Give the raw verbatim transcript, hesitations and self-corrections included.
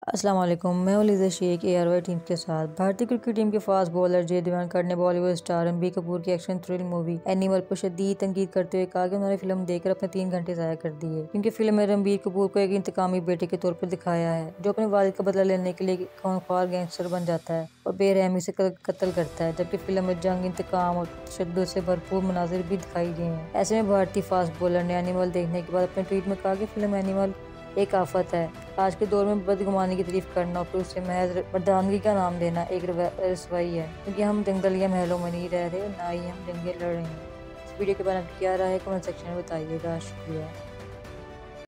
अस्सलाम वालेकुम, मैं हूं Liza Shaikh A R Y team के साथ। भारतीय क्रिकेट टीम के फास्ट बॉलर जय देवगन ने बॉलीवुड स्टार रणबीर कपूर की एक्शन थ्रिल मूवी एनिमल पर शदीद तनकीद करते हुए कहा कि उन्होंने फिल्म देखकर अपने तीन घंटे ज़ाया कर दिए, क्योंकि फिल्म में रणबीर कपूर को एक इंतकामी बेटे के तौर पर दिखाया है जो अपने वालिद का बदला लेने के लिए खूंखार गैंगस्टर बन जाता है और बेरहमी से कत्ल करता है। जबकि फिल्म में जंग, इंतकाम और तशद्दुद से भरपूर मनाजिर भी दिखाई गए हैं। ऐसे में भारतीय फास्ट बॉलर ने एनिमल देखने के बाद अपने ट्वीट में कहा कि फिल्म एनिमल एक आफत है। आज के दौर में बदगुमानी की तारीफ करना और फिर उसे महज मर्दानगी का नाम देना एक रसवाई है, क्योंकि हम दंगल या महलों में नहीं रह रहे, ना ही हम जंगें लड़ रहे हैं। इस वीडियो के बारे में क्या राय है कमेंट सेक्शन में बताइएगा। शुक्रिया।